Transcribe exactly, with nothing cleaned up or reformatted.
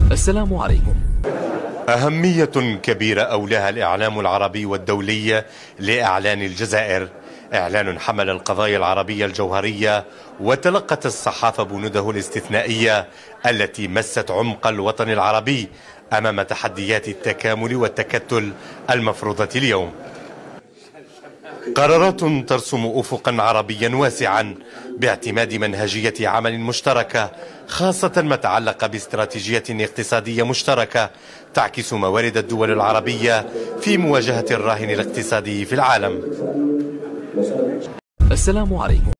السلام عليكم. أهمية كبيرة أولاها الإعلام العربي والدولي لإعلان الجزائر. إعلان حمل القضايا العربية الجوهرية، وتلقت الصحافة بنوده الاستثنائية التي مست عمق الوطن العربي أمام تحديات التكامل والتكتل المفروضة اليوم. قرارات ترسم أفقا عربيا واسعا باعتماد منهجية عمل مشتركة، خاصة ما تعلق باستراتيجية اقتصادية مشتركة تعكس موارد الدول العربية في مواجهة الراهن الاقتصادي في العالم. السلام عليكم.